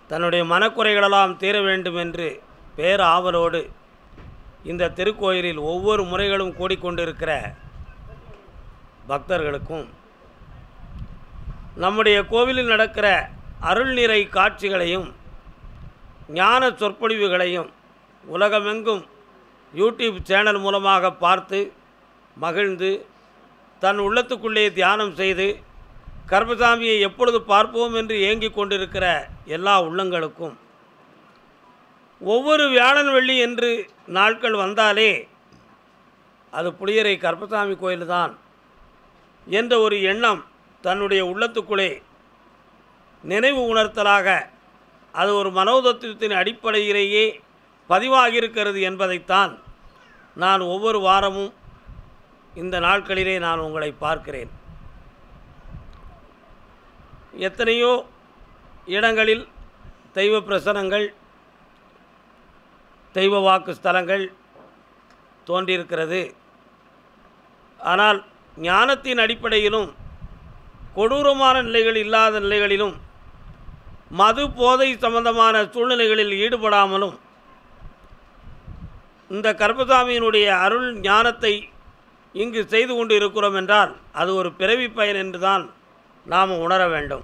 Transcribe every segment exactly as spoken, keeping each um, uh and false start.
தன்னுடைய மனக்குறைகளெல்லாம் தீர வேண்டும் என்று பேராவலோடு இந்த திருக்கோயிலில் ஒவ்வொரு முறைகளும் கூடிக்கொண்டிருக்கிற பக்தர்களுக்கும் நம்முடைய கோவிலில் நடக்கிற அருள்நிறை காட்சிகளையும் ஞான சொற்பொழிவுகளையும் உலகமெங்கும் யூடியூப் சேனல் மூலமாக பார்த்து மகிழ்ந்து தன் உள்ளத்துக்குள்ளே தியானம் செய்து கருப்பசாமியை எப்பொழுது பார்ப்போம் என்று ஏங்கிக் கொண்டிருக்கிற எல்லா உள்ளங்களுக்கும் ஒவ்வொரு வியாழன் வெள்ளி என்று நாட்கள் வந்தாலே அது புளியரை கருப்பசாமி கோயில்தான் என்ற ஒரு எண்ணம் தன்னுடைய உள்ளத்துக்குள்ளே நினைவு உணர்த்தலாக அது ஒரு மனோதத்துவத்தின் அடிப்படையிலேயே பதிவாகியிருக்கிறது என்பதைத்தான் நான் ஒவ்வொரு வாரமும் இந்த நாட்களிலே நான் உங்களை பார்க்கிறேன். எத்தனையோ இடங்களில் தெய்வ பிரசனங்கள் தெய்வ வாக்கு ஸ்தலங்கள் தோன்றியிருக்கிறது. ஆனால் ஞானத்தின் அடிப்படையிலும் கொடூரமான நிலைகள் இல்லாத நிலைகளிலும் மது போதை சம்பந்தமான சூழ்நிலைகளில் ஈடுபடாமலும் இந்த கருப்பசாமியினுடைய அருள் ஞானத்தை இங்கு செய்து கொண்டு இருக்கிறோம் என்றால் அது ஒரு பிறவி பயன் என்றுதான் நாம் உணர வேண்டும்.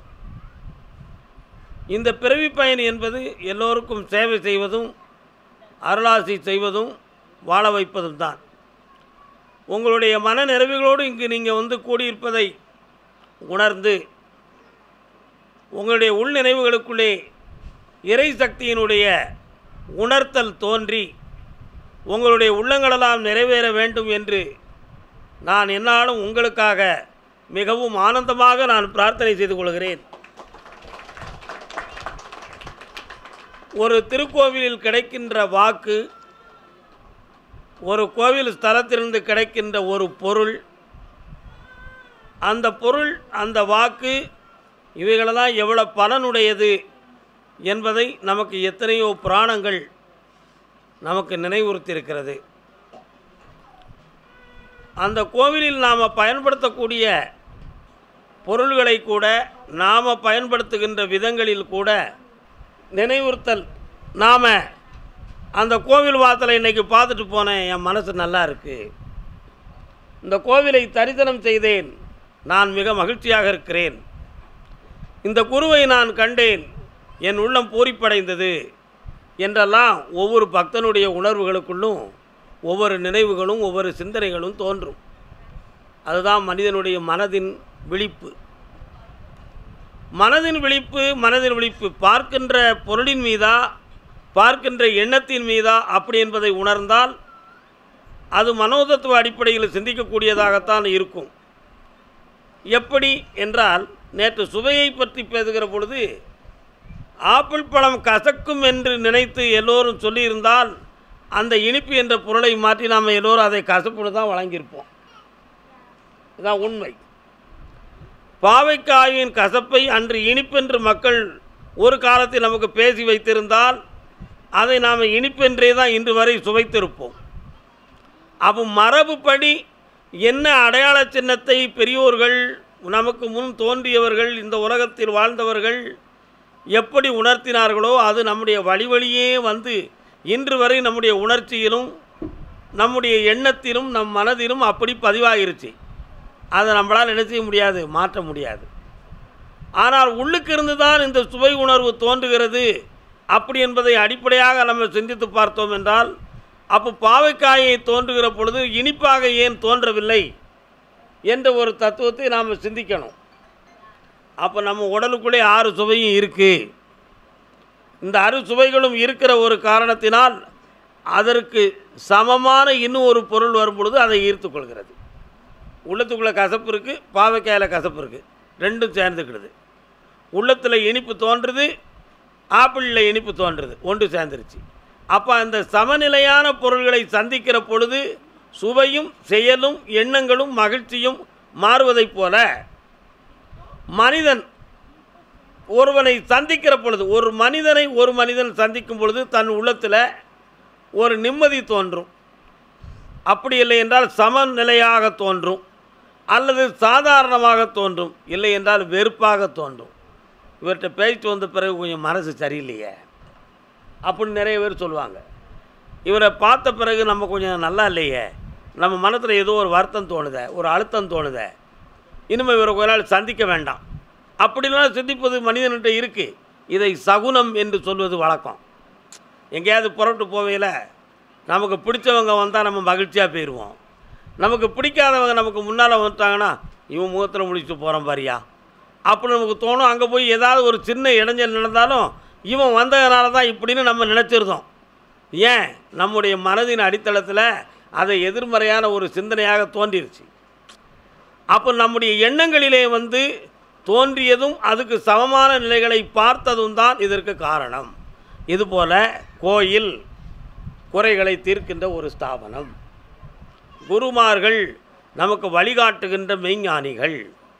இந்த பிறவி பயன் என்பது எல்லோருக்கும் சேவை செய்வதும் அருளாசி செய்வதும் வாழ வைப்பதும் தான். உங்களுடைய மன நிறைவுகளோடு இங்கு நீங்கள் வந்து கூடியிருப்பதை உணர்ந்து உங்களுடைய உள் நினைவுகளுக்குள்ளே இறை சக்தியினுடைய உணர்த்தல் தோன்றி உங்களுடைய உள்ளங்களெல்லாம் நிறைவேற வேண்டும் என்று நான் என்னாலும் உங்களுக்காக மிகவும் ஆனந்தமாக நான் பிரார்த்தனை செய்து கொள்கிறேன். ஒரு திருக்கோவிலில் கிடைக்கின்ற வாக்கு, ஒரு கோவில் ஸ்தலத்திலிருந்து கிடைக்கின்ற ஒரு பொருள், அந்த பொருள் அந்த வாக்கு இவைகளெல்லாம் எவ்வளோ பலனுடையது என்பதை நமக்கு எத்தனையோ புராணங்கள் நமக்கு நினைவுறுத்தியிருக்கிறது. அந்த கோவிலில் நாம் பயன்படுத்தக்கூடிய பொருள்களை கூட நாம் பயன்படுத்துகின்ற விதங்களில் கூட நினைவுறுத்தல். நாம் அந்த கோவில் வாசலை இன்றைக்கி பார்த்துட்டு போனேன், என் மனசு நல்லா இருக்குது. இந்த கோவிலை தரிசனம் செய்தேன், நான் மிக மகிழ்ச்சியாக இருக்கிறேன். இந்த குருவை நான் கண்டேன், என் உள்ளம் பூரிப்படைந்தது என்றெல்லாம் ஒவ்வொரு பக்தனுடைய உணர்வுகளுக்குள்ளும் ஒவ்வொரு நினைவுகளும் ஒவ்வொரு சிந்தனைகளும் தோன்றும். அதுதான் மனிதனுடைய மனதின் விழிப்பு. மனதின் விழிப்பு மனதின் விழிப்பு பார்க்கின்ற பொருளின் மீதா பார்க்கின்ற எண்ணத்தின் மீதா அப்படி என்பதை உணர்ந்தால் அது மனோதத்துவ அடிப்படையில் சிந்திக்கக்கூடியதாகத்தான் இருக்கும். எப்படி என்றால், நேற்று சுவையை பற்றி பேசுகிற பொழுது ஆப்பிள் பழம் கசக்கும் என்று நினைத்து எல்லோரும் சொல்லியிருந்தால் அந்த இனிப்பு என்ற பொருளை மாற்றி நாம் எல்லோரும் அதை கசப்புன்னு தான் வழங்கியிருப்போம். இதுதான் உண்மை. பாவைக்காயின் கசப்பை அன்று இனிப்பென்று மக்கள் ஒரு காலத்தில் நமக்கு பேசி வைத்திருந்தால் அதை நாம் இனிப்பென்றே தான் இன்று வரை சுவைத்திருப்போம். அப்போ மரபுப்படி என்ன அடையாள சின்னத்தை பெரியோர்கள் நமக்கு முன் தோன்றியவர்கள் இந்த உலகத்தில் வாழ்ந்தவர்கள் எப்படி உணர்த்தினார்களோ அது நம்முடைய வழி வழியே வந்து இன்று வரை நம்முடைய உணர்ச்சியிலும் நம்முடைய எண்ணத்திலும் நம் மனதிலும் அப்படி பதிவாகிருச்சு. அதை நம்மளால் என்ன செய்ய முடியாது, மாற்ற முடியாது. ஆனால் உள்ளுக்கு இருந்து தான் இந்த சுவை உணர்வு தோன்றுகிறது அப்படி என்பதை அடிப்படையாக நம்ம சிந்தித்து பார்த்தோம் என்றால், அப்போ பாவைக்காயை தோன்றுகிற பொழுது இனிப்பாக ஏன் தோன்றவில்லை என்ற ஒரு தத்துவத்தை நாம் சிந்திக்கணும். அப்போ நம்ம உடலுக்குள்ளே ஆறு சுவையும் இருக்குது. இந்த அறு சுவைகளும் இருக்கிற ஒரு காரணத்தினால் அதற்கு சமமான இன்னும் ஒரு பொருள் வரும் பொழுது அதை ஈர்த்து கொள்கிறது. உள்ளத்துக்குள்ளே கசப்பு இருக்குது, பாவைக்காயில் கசப்பு இருக்குது, ரெண்டும் சேர்ந்துக்கிடுது. உள்ளத்தில் இனிப்பு தோன்றுது, ஆப்பிளில் இனிப்பு தோன்றுது, ஒன்று சேர்ந்துருச்சு. அப்போ அந்த சமநிலையான பொருள்களை சந்திக்கிற பொழுது சுவையும் செயலும் எண்ணங்களும் மகிழ்ச்சியும் மாறுவதைப் போல மனிதன் ஒருவனை சந்திக்கிற பொழுது, ஒரு மனிதனை ஒரு மனிதன் சந்திக்கும் பொழுது தன் உள்ளத்தில் ஒரு நிம்மதி தோன்றும். அப்படி இல்லை என்றால் சமநிலையாக தோன்றும், அல்லது சாதாரணமாக தோன்றும், இல்லை என்றால் வெறுப்பாக தோன்றும். இவர்கிட்ட பேசிட்டு வந்த பிறகு கொஞ்சம் மனசு சரியில்லையே அப்படின்னு நிறைய பேர் சொல்லுவாங்க. இவரை பார்த்த பிறகு நம்ம கொஞ்சம் நல்லா இல்லையே, நம்ம மனத்தில் ஏதோ ஒரு வருத்தம் தோணுதே, ஒரு அழுத்தம் தோணுதே, இனிமேல் இவரை கொஞ்ச நாள் சந்திக்க வேண்டாம் அப்படிலாம் சிந்திப்பது மனிதன்கிட்ட இருக்குது. இதை சகுனம் என்று சொல்வது வழக்கம். எங்கேயாவது புறப்பட்டு போவையில் நமக்கு பிடிச்சவங்க வந்தால் நம்ம மகிழ்ச்சியாக போயிடுவோம். நமக்கு பிடிக்காதவங்க நமக்கு முன்னால் வந்துட்டாங்கன்னா இவன் முகத்தில் முடிச்சுட்டு போகிறோம் பாரியா அப்படி நமக்கு தோணும். அங்கே போய் ஏதாவது ஒரு சின்ன இடைஞ்சல் நடந்தாலும் இவன் வந்ததுனால தான் இப்படின்னு நம்ம நினச்சிருந்தோம். ஏன்? நம்முடைய மனதின் அடித்தளத்தில் அதை எதிர்மறையான ஒரு சிந்தனையாக தோன்றிருச்சு. அப்போ நம்முடைய எண்ணங்களிலே வந்து தோன்றியதும் அதுக்கு சமமான நிலைகளை பார்த்ததும் தான் இதற்கு காரணம். இதுபோல் கோயில் குறைகளை தீர்க்கின்ற ஒரு ஸ்தாபனம், குருமார்கள் நமக்கு வழிகாட்டுகின்ற மெய்ஞானிகள்,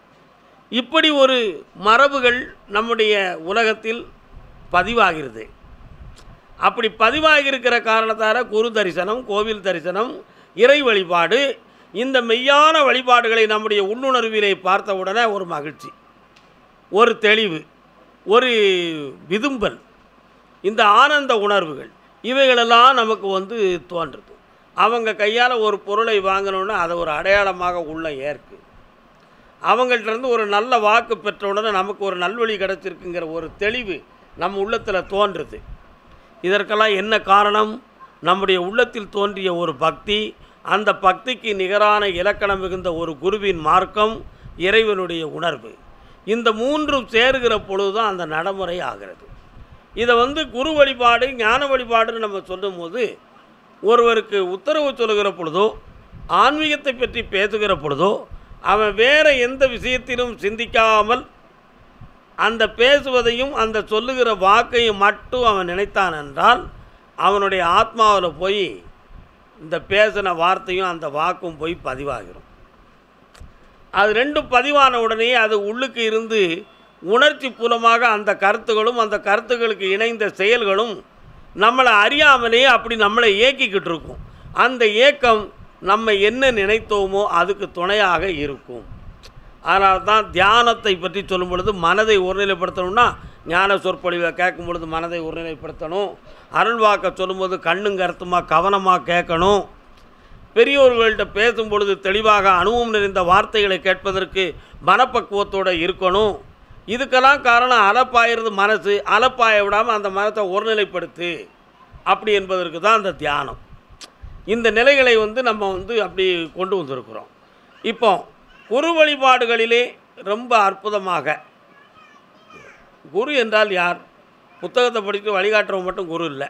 இப்படி ஒரு மரபுகள் நம்முடைய உலகத்தில் பதிவாகிறது. அப்படி பதிவாகியிருக்கிற காரணத்தால் குரு தரிசனம், கோவில் தரிசனம், இறை வழிபாடு, இந்த மெய்யான வழிபாடுகளை நம்முடைய உள்ளுணர்விலே பார்த்தவுடனே ஒரு மகிழ்ச்சி, ஒரு தெளிவு, ஒரு விதும்பல், இந்த ஆனந்த உணர்வுகள் இவைகளெல்லாம் நமக்கு வந்து தோன்றுது. அவங்க கையால் ஒரு பொருளை வாங்கணுன்னா அதை ஒரு அடையாளமாக உள்ள ஏற்கு, அவங்கள்ட்டேருந்து ஒரு நல்ல வாக்கு பெற்ற உடனே நமக்கு ஒரு நல்வழி கிடச்சிருக்குங்கிற ஒரு தெளிவு நம்ம உள்ளத்தில் தோன்றுது. இதற்கெல்லாம் என்ன காரணம்? நம்முடைய உள்ளத்தில் தோன்றிய ஒரு பக்தி, அந்த பக்திக்கு நிகரான இலக்கணம் மிகுந்த ஒரு குருவின் மார்க்கம், இறைவனுடைய உணர்வு, இந்த மூன்றும் சேருகிற பொழுது தான் அந்த நடைமுறை ஆகிறது. இதை வந்து குரு வழிபாடு, ஞான வழிபாடுன்னு நம்ம சொல்லும் போது ஒருவருக்கு உத்தரவு சொல்லுகிற பொழுதோ, ஆன்மீகத்தை பற்றி பேசுகிற பொழுதோ, அவன் வேறு எந்த விஷயத்திலும் சிந்திக்காமல் அந்த பேசுவதையும் அந்த சொல்லுகிற வாக்கையும் மட்டும் அவன் நினைத்தான் என்றால் அவனுடைய ஆத்மாவில் போய் இந்த பேசின வார்த்தையும் அந்த வாக்கும் போய் பதிவாகிடும். அது ரெண்டும் பதிவான உடனே அது உள்ளுக்கு இருந்து உணர்ச்சி பூலமாக அந்த கருத்துகளும் அந்த கருத்துக்களுக்கு இணைந்த செயல்களும் நம்மளை அறியாமலே அப்படி நம்மளை இயக்கிக்கிட்டு இருக்கும். அந்த ஏக்கம் நம்ம என்ன நினைத்தோமோ அதுக்கு துணையாக இருக்கும். அதனால தான் தியானத்தை பற்றி சொல்லும் பொழுது மனதை ஒருநிலைப்படுத்தணும்னா ஞான சொற்பொழிவை கேட்கும் பொழுது மனதை ஒருநிலைப்படுத்தணும். அருள்வாக்க சொல்லும்போது கண்ணும் கருத்துமாக கவனமாக கேட்கணும். பெரியோர்கள்ட்ட பேசும் பொழுது தெளிவாக அனுபவம் நிறைந்த வார்த்தைகளை கேட்பதற்கு மனப்பக்குவத்தோடு இருக்கணும். இதுக்கெல்லாம் காரணம் அலப்பாயிறது மனசு. அலப்பாய விடாமல் அந்த மனத்தை ஒருநிலைப்படுத்து அப்படி என்பதற்கு தான் அந்த தியானம். இந்த நிலைகளை வந்து நம்ம வந்து அப்படி கொண்டு வந்திருக்கிறோம். இப்போ குரு வழிபாடுகளிலே ரொம்ப அற்புதமாக, குரு என்றால் யார்? புத்தகத்தை படித்து வழிகாட்டுறவன் மட்டும் குரு இல்லை,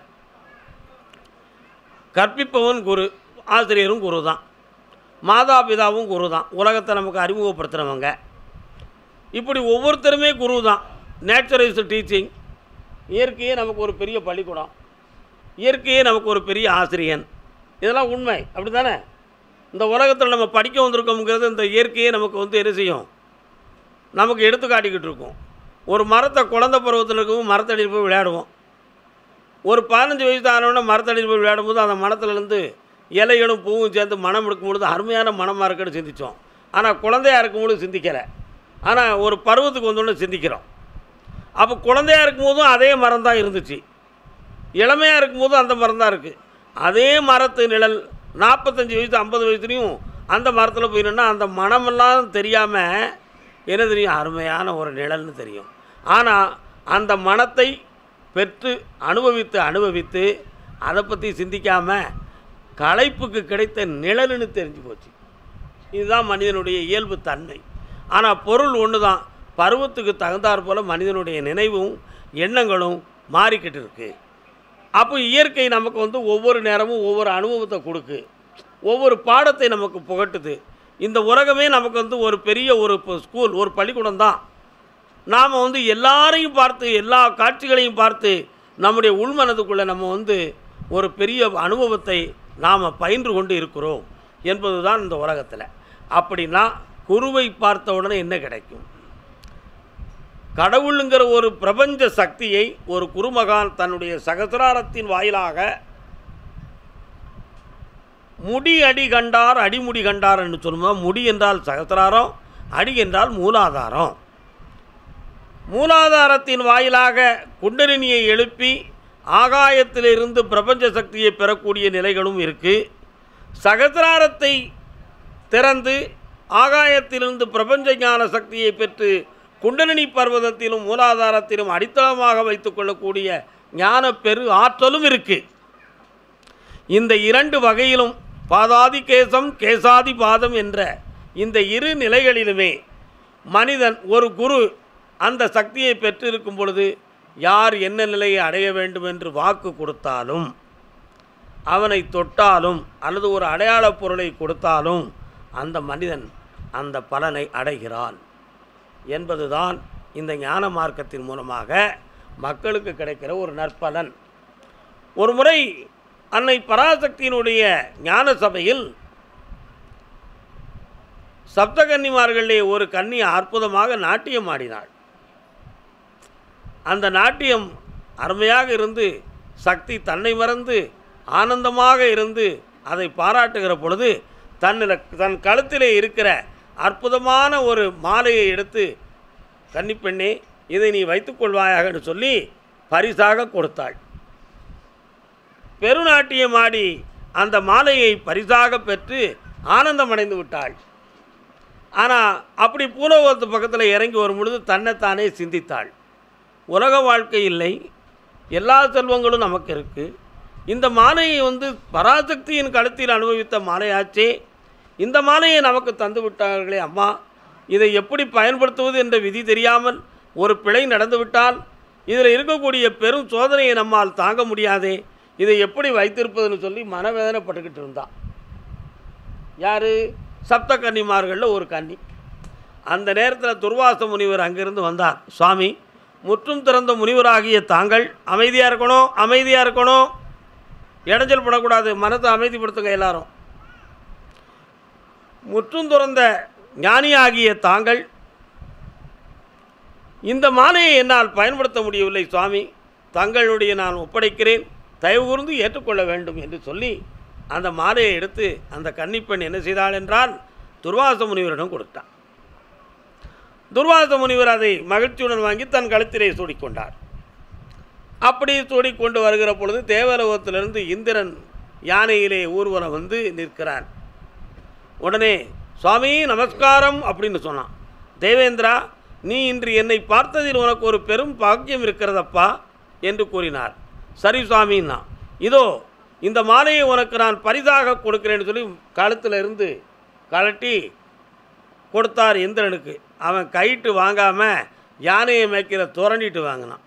கற்பிப்பவன் குரு, ஆசிரியரும் குரு தான், மாதா பிதாவும் குரு தான், உலகத்தை நமக்கு அறிமுகப்படுத்துகிறவங்க, இப்படி ஒவ்வொருத்தருமே குரு தான். Nature is teaching. இயற்கையே நமக்கு ஒரு பெரிய பள்ளிக்கூடம், இயற்கையே நமக்கு ஒரு பெரிய ஆசிரியன். இதெல்லாம் உண்மை, அப்படி தானே? இந்த உலகத்தில் நம்ம படிக்க வந்திருக்கோங்கிறது இந்த இயற்கையே நமக்கு வந்து என்ன செய்யும், நமக்கு எடுத்து காட்டிக்கிட்டு இருக்கும். ஒரு மரத்தை குழந்தை பருவத்தில் இருக்கவும் மரத்தடியில் போய் விளையாடுவோம். ஒரு பதினஞ்சு வயசு ஆனோடனே மரத்தடியில் போய் விளையாடும்போது அந்த மரத்துலேருந்து இலைகளும் பூவும் சேர்ந்து மனம் எடுக்கும்பொழுது அருமையான மனமாக இருக்குன்னு சிந்தித்தோம். ஆனால் குழந்தையாக இருக்கும்போது சிந்திக்கலை. ஆனால் ஒரு பருவத்துக்கு வந்தோடனே சிந்திக்கிறோம். அப்போ குழந்தையாக இருக்கும்போதும் அதே மரம் தான் இருந்துச்சு, இளமையாக இருக்கும்போதும் அந்த மரம் தான் இருக்குது. அதே மரத்து நிழல் நாற்பத்தஞ்சு வயசு ஐம்பது வயசுலையும் அந்த மரத்தில் போயிடுன்னா அந்த மனமெல்லாம் தெரியாமல் என்ன தெரியும், அருமையான ஒரு நிழல்னு தெரியும். ஆனால் அந்த மனத்தை பெற்று அனுபவித்து அனுபவித்து அதை பற்றி சிந்திக்காமல் களைப்புக்கு கிடைத்த நிழல்னு தெரிஞ்சு போச்சு. இதுதான் மனிதனுடைய இயல்பு தன்மை. ஆனால் பொருள் ஒன்று தான், பருவத்துக்கு தகுந்தாற் போல் மனிதனுடைய நினைவும் எண்ணங்களும் மாறிக்கிட்டு இருக்குது. அப்போ இயற்கை நமக்கு வந்து ஒவ்வொரு நேரமும் ஒவ்வொரு அனுபவத்தை கொடுக்கு, ஒவ்வொரு பாடத்தை நமக்கு புகட்டுது. இந்த உலகமே நமக்கு வந்து ஒரு பெரிய ஒரு ஸ்கூல், ஒரு பள்ளிக்கூடம் தான். நாம் வந்து எல்லாரையும் பார்த்து எல்லா காட்சிகளையும் பார்த்து நம்முடைய உள்மனதுக்குள்ளே நம்ம வந்து ஒரு பெரிய அனுபவத்தை நாம் பயின்று கொண்டு இருக்கிறோம் என்பது தான் இந்த உலகத்தில். அப்படின்னா குருவை பார்த்த உடனே என்ன கிடைக்கும்? கடவுளுங்கிற ஒரு பிரபஞ்ச சக்தியை ஒரு குருமகான் தன்னுடைய சகசிராரத்தின் வாயிலாக முடி அடி கண்டார் அடிமுடி கண்டார் என்று சொல்லுவோம். முடி என்றால் சகசிராரம், அடி என்றால் மூலாதாரம். மூலாதாரத்தின் வாயிலாக குண்டலினியை எழுப்பி ஆகாயத்திலிருந்து பிரபஞ்ச சக்தியை பெறக்கூடிய நிலைகளும் இருக்குது. சகசிராரத்தை திறந்து ஆகாயத்திலிருந்து பிரபஞ்ச ஞான சக்தியை பெற்று குண்டலினி பர்வதத்திலும் மூலாதாரத்திலும் அடித்தளமாக வைத்துக் கொள்ளக்கூடிய ஞான பெரு ஆற்றலும் இருக்குது. இந்த இரண்டு வகையிலும் பாதாதி கேசம் கேசாதி பாதம் என்ற இந்த இரு நிலைகளிலுமே மனிதன் ஒரு குரு அந்த சக்தியை பெற்றிருக்கும் பொழுது யார் என்ன நிலையை அடைய வேண்டும் என்று வாக்கு கொடுத்தாலும், அவனை தொட்டாலும் அல்லது ஒரு அடையாளப் பொருளை கொடுத்தாலும் அந்த மனிதன் அந்த பலனை அடைகிறான் என்பதுதான் இந்த ஞான மார்க்கத்தின் மூலமாக மக்களுக்கு கிடைக்கிற ஒரு நற்பலன். ஒரு முறை அன்னை பராசக்தியினுடைய ஞான சபையில் சப்தகன்னிமார்களிலே ஒரு கன்னி அற்புதமாக நாட்டியம் ஆடினாள். அந்த நாட்டியம் அருமையாக இருந்து சக்தி தன்னை மறந்து ஆனந்தமாக இருந்து அதை பாராட்டுகிற பொழுது தன்னில் தன் கழுத்திலே இருக்கிற அற்புதமான ஒரு மாலையை எடுத்து, கன்னிப்பெண்ணே இதை நீ வைத்துக்கொள்வாயாக என்று சொல்லி பரிசாக கொடுத்தாள். பெருநாட்டியமாடி அந்த மாலையை பரிசாக பெற்று ஆனந்தமடைந்து விட்டாள். ஆனால் அப்படி பூலோகத்து பக்கத்தில் இறங்கி வரும் பொழுது தன்னைத்தானே சிந்தித்தாள். உலக வாழ்க்கை இல்லை, எல்லா செல்வங்களும் நமக்கு இருக்குது. இந்த மாலையை வந்து பராசக்தியின் கழுத்தில் அனுபவித்த மாலையாச்சே, இந்த மாலையை நமக்கு தந்து விட்டார்களே அம்மா, இதை எப்படி பயன்படுத்துவது என்ற விதி தெரியாமல் ஒரு பிழை நடந்துவிட்டால் இதில் இருக்கக்கூடிய பெரும் சோதனையை நம்மால் தாங்க முடியாதே, இதை எப்படி வைத்திருப்பதுன்னு சொல்லி மனவேதனைப்பட்டுக்கிட்டு இருந்தான். யார்? சப்த கன்னிமார்களில் ஒரு கன்னி. அந்த நேரத்தில் துர்வாச முனிவர் அங்கிருந்து வந்தார். சுவாமி, முற்றும் திறந்த முனிவராகிய தாங்கள் அமைதியாக இருக்கணும், அமைதியாக இருக்கணும், இடைஞ்சல் படக்கூடாது, மனத்தை அமைதிப்படுத்துங்க எல்லாரும். முற்றும் துறந்த ஞானியாகிய தாங்கள் இந்த மாலையை என்னால் பயன்படுத்த முடியவில்லை சுவாமி, தங்களுடைய நான் ஒப்படைக்கிறேன், தயவு கூர்ந்து ஏற்றுக்கொள்ள வேண்டும் என்று சொல்லி அந்த மாலையை எடுத்து அந்த கன்னிப்பெண் என்ன செய்தாள் என்றால் துர்வாச முனிவரிடம் கொடுத்தார். துர்வாச முனிவர் அதை மகிழ்ச்சியுடன் வாங்கி தன் கழுத்திலே சூடிக்கொண்டார். அப்படி சூடிக்கொண்டு வருகிற பொழுது தேவலோகத்திலிருந்து இந்திரன் யானையிலே ஊர்வலம் வந்து நிற்கிறான். உடனே சுவாமி நமஸ்காரம் அப்படின்னு சொன்னான். தேவேந்திரா, நீ இன்று என்னை பார்த்ததில் உனக்கு ஒரு பெரும் பாக்கியம் இருக்கிறதப்பா என்று கூறினார். சரி சுவாமின்னா, இதோ இந்த மாலையை உனக்கு நான் பரிசாக கொடுக்கிறேன்னு சொல்லி கழுத்தில் இருந்து கழட்டி கொடுத்தார் இந்திரனுக்கு. அவன் கைட்டு வாங்காமல் யானையை மேய்க்கிற துரண்டிட்டு வாங்கினான்.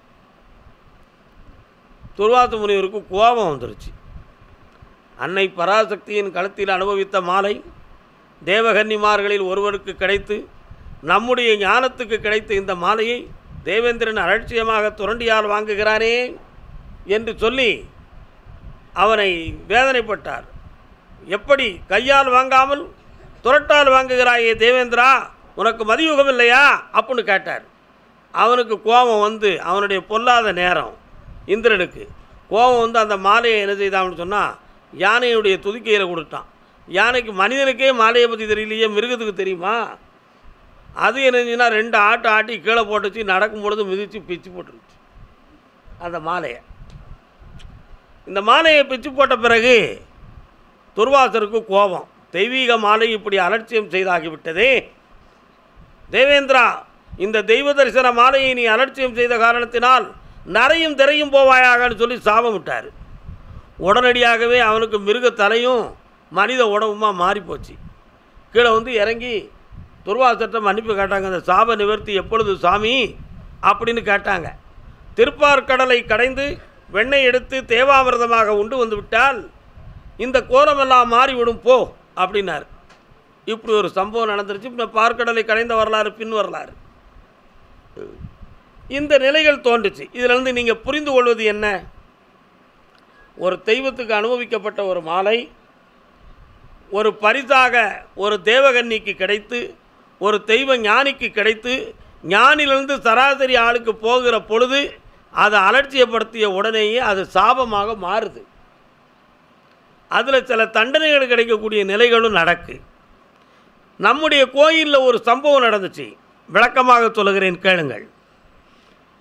துர்வாச முனிவருக்கு கோபம் வந்துருச்சு. அன்னை பராசக்தியின் கழுத்தில் அனுபவித்த மாலை தேவகன்னிமார்களில் ஒருவருக்கு கிடைத்து நம்முடைய ஞானத்துக்கு கிடைத்த இந்த மாலையை தேவேந்திரன் அலட்சியமாக துரண்டியால் வாங்குகிறானே என்று சொல்லி அவனை வேதனைப்பட்டார். எப்படி கையால் வாங்காமல் துரட்டால் வாங்குகிறாயே தேவேந்திரா, உனக்கு மதியுகம் இல்லையா அப்படின்னு கேட்டார். அவனுக்கு கோபம் வந்து அவனுடைய பொல்லாத நேரம் இந்திரனுக்கு கோபம் வந்து அந்த மாலையை என்ன செய்தான்னு சொன்னால் யானையுடைய துதிக்கையில் கொடுத்தான். யானைக்கு மனிதனுக்கே மாலையை பற்றி தெரியலையே, மிருகத்துக்கு தெரியுமா? அது என்னச்சுன்னா ரெண்டு ஆட்டு ஆட்டி கீழே போட்டுச்சு, நடக்கும் பொழுது மிதித்து பிச்சு போட்டுருச்சு அந்த மாலையை. இந்த மாலையை பிச்சு போட்ட பிறகு துர்வாசருக்கு கோபம், தெய்வீக மாலை இப்படி அலட்சியம் செய்தாகிவிட்டதே, தேவேந்திரா இந்த தெய்வ தரிசன மாலையை நீ அலட்சியம் செய்த காரணத்தினால் நரையும் திரையும் போவாயாகன்னு சொல்லி சாபம் விட்டார். உடனடியாகவே அவனுக்கு மிருக தலையும் மனித உடம்புமா மாறிப்போச்சு. கீழே வந்து இறங்கி துர்வாசத்தை மன்னிப்பு கேட்டாங்க. அந்த சாப நிவர்த்தி எப்பொழுது சாமி அப்படின்னு கேட்டாங்க. திருப்பார்கடலை கடைந்து வெண்ணெய் எடுத்து தேவாமிர்தமாக உண்டு வந்து விட்டால் இந்த கோலமெல்லாம் மாறிவிடும் போ அப்படின்னார். இப்படி ஒரு சம்பவம் நடந்துருச்சு. இப்போ பார்க்கடலை கடைந்த வரலாறு பின் வரலாறு இந்த நிலைகள் தோன்றுச்சு. இதிலிருந்து நீங்கள் புரிந்து கொள்வது என்ன? ஒரு தெய்வத்துக்கு அனுபவிக்கப்பட்ட ஒரு மாலை ஒரு பரிசாக ஒரு தேவகன்னிக்கு கிடைத்து ஒரு தெய்வ ஞானிக்கு கிடைத்து ஞானிலிருந்து சராசரி ஆளுக்கு போகிற பொழுது அதை அலட்சியப்படுத்திய உடனேயே அது சாபமாக மாறுது. அதில் சில தண்டனைகள் கிடைக்கக்கூடிய நிலைகளும் நடக்கு. நம்முடைய கோயிலில் ஒரு சம்பவம் நடந்துச்சு, விளக்கமாக சொல்லுகிறேன் கேளுங்கள்.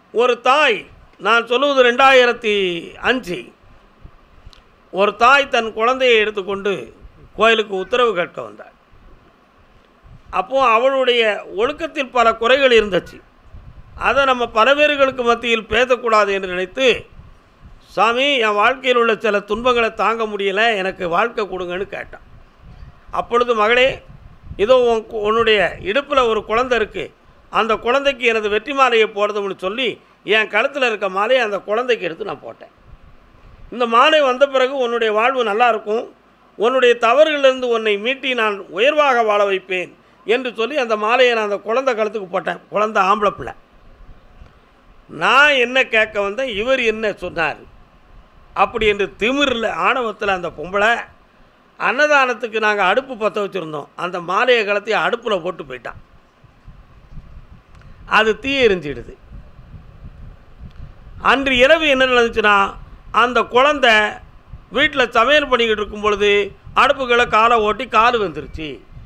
ஒரு தாய், நான் சொல்லுவது ரெண்டாயிரத்தி அஞ்சு, ஒரு தாய் தன் குழந்தையை எடுத்துக்கொண்டு கோயிலுக்கு உத்தரவு கேட்க வந்தாள். அப்போது அவளுடைய ஒழுக்கத்தில் பல குறைகள் இருந்துச்சு. அதை நம்ம பல பேர்களுக்கு மத்தியில் பேசக்கூடாது என்று நினைத்து, சாமி என் வாழ்க்கையில் உள்ள சில துன்பங்களை தாங்க முடியலை, எனக்கு வாழ்க்கை கொடுங்கன்னு கேட்டான். அப்பொழுது மகளே, இதோ உன் உன்னுடைய இடுப்பில் ஒரு குழந்தை இருக்குது, அந்த குழந்தைக்கு எனது வெற்றி மாலையை போடுறதுன்னு சொல்லி என் கழுத்தில் இருக்க மாலையை அந்த குழந்தைக்கு எடுத்து நான் போட்டேன். இந்த மாலை வந்த பிறகு உன்னுடைய வாழ்வு நல்லா இருக்கும், உன்னுடைய தவறுகளிலிருந்து உன்னை மீட்டி நான் உயர்வாக வாழ வைப்பேன் என்று சொல்லி அந்த மாலையை நான் அந்த குழந்தை கழுத்துக்கு போட்டேன். குழந்தை ஆம்பளை பிள்ளை. நான் என்ன கேட்க வந்தேன், இவர் என்ன சொன்னார் அப்படி என்று திமிரில் ஆணவத்தில் அந்த பொம்பளை, அன்னதானத்துக்கு நாங்கள் அடுப்பு பற்ற வச்சுருந்தோம், அந்த மாலையை கலத்தி அடுப்பில் போட்டு போயிட்டான். அது தீ எரிஞ்சிடுது. அன்று இரவு என்ன நடந்துச்சுன்னா, அந்த குழந்தை வீட்டில் சமையல் பண்ணிக்கிட்டு இருக்கும் பொழுது அடுப்புகளை காலை ஓட்டி கால் வந்துருச்சு.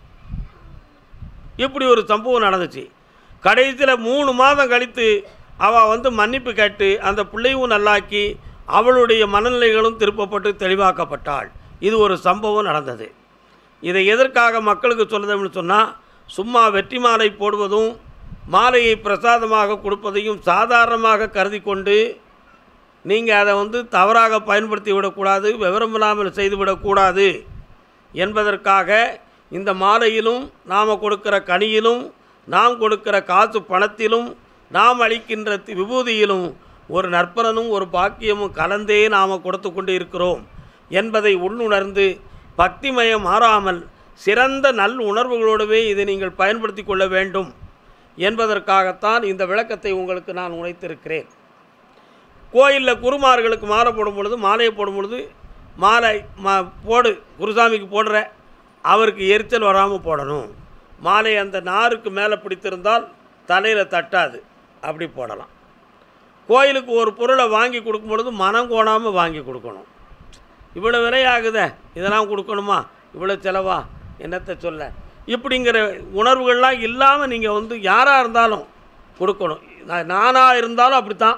இப்படி ஒரு சம்பவம் நடந்துச்சு. கடைசியில் மூணு மாதம் கழித்து அவள் வந்து மன்னிப்பு கேட்டு அந்த பிள்ளையும் நல்லாக்கி அவளுடைய மனநிலைகளும் திருப்பப்பட்டு தெளிவாக்கப்பட்டாள். இது ஒரு சம்பவம் நடந்தது. இதை எதற்காக மக்களுக்கு சொல்லுதுன்னு சொன்னால், சும்மா வெற்றி மாலை போடுவதும் மாலையை பிரசாதமாக கொடுப்பதையும் சாதாரணமாக கருதி கொண்டு நீங்கள் அதை வந்து தவறாக பயன்படுத்தி விடக்கூடாது, விவரமில்லாமல் செய்துவிடக்கூடாது என்பதற்காக இந்த மாலையிலும் நாம் கொடுக்கிற கனியிலும் நாம் கொடுக்கிற காசு பணத்திலும் நாம் அளிக்கின்ற விபூதியிலும் ஒரு நற்பலனும் ஒரு பாக்கியமும் கலந்தே நாம் கொடுத்து கொண்டு இருக்கிறோம் என்பதை உள்ளுணர்ந்து பக்திமயம் மாறாமல் சிறந்த நல் உணர்வுகளோடவே இதை நீங்கள் பயன்படுத்தி கொள்ள வேண்டும் என்பதற்காகத்தான் இந்த விளக்கத்தை உங்களுக்கு நான் உரைத்திருக்கிறேன். கோயிலில் குருமார்களுக்கு மாலை போடும் பொழுது, மாலையை போடும் பொழுது, மாலை மா போடு குருசாமிக்கு போடுற, அவருக்கு எரிச்சல் வராமல் போடணும். மாலை அந்த நாருக்கு மேலே பிடித்திருந்தால் தலையில் தட்டாது, அப்படி போடலாம். கோயிலுக்கு ஒரு பொருளை வாங்கி கொடுக்கும் பொழுது மனம் கோணாமல் வாங்கி கொடுக்கணும். இவ்வளோ விலையாகுதே, இதெல்லாம் கொடுக்கணுமா, இவ்வளோ செலவா, என்னத்தை சொல்ல, இப்படிங்கிற உணர்வுகள்லாம் இல்லாமல் நீங்கள் வந்து யாராக இருந்தாலும் கொடுக்கணும். நானாக இருந்தாலும் அப்படித்தான்,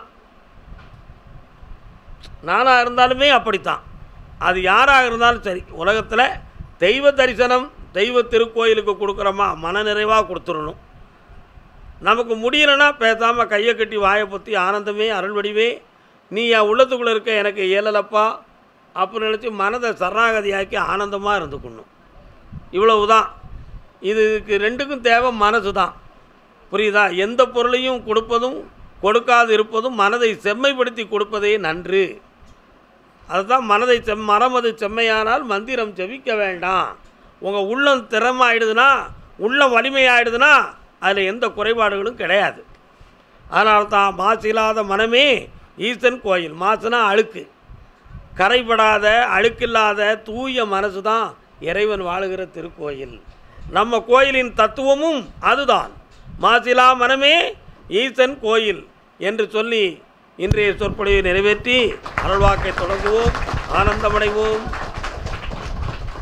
நானாக இருந்தாலுமே அப்படித்தான், அது யாராக இருந்தாலும் சரி. உலகத்தில் தெய்வ தரிசனம் தெய்வ திருக்கோயிலுக்கு கொடுக்குறோமா, மன நிறைவாக கொடுத்துடணும். நமக்கு முடியலைன்னா பேசாமல் கையை கட்டி வாயை பற்றி ஆனந்தமே அருள் வடிவே நீ என் உள்ளத்துக்குள்ளே இருக்க, எனக்கு இயலலப்பா அப்படின்னு நினச்சி மனதை சரணாகதியாக்கி ஆனந்தமாக இருந்துக்கணும். இவ்வளவு தான். இதுக்கு ரெண்டுக்கும் தேவை மனசு தான். புரியுதா? எந்த பொருளையும் கொடுப்பதும் கொடுக்காது இருப்பதும் மனதை செம்மைப்படுத்தி கொடுப்பதே நன்று. அதுதான் மனதை செம் மனமது செம்மையானால் மந்திரம் செவிக்க வேண்டாம். உங்கள் உள்ளம் திறமாயிடுதுன்னா, உள்ளம் வலிமையாயிடுதுன்னா அதில் எந்த குறைபாடுகளும் கிடையாது. அதனால தான் மாசில்லாத மனமே ஈசன் கோயில். மாசுனா அழுக்கு, கரைபடாத அழுக்கில்லாத தூய மனசு தான் இறைவன் வாழுகிற திருக்கோயில். நம்ம கோயிலின் தத்துவமும் அதுதான். மாசிலா மனமே ஈசன் கோயில் என்று சொல்லி இன்றைய சொற்பொழிவை நிறைவேற்றி அருள்வாக்கை தொடங்குவோம். ஆனந்தமடைவோம்.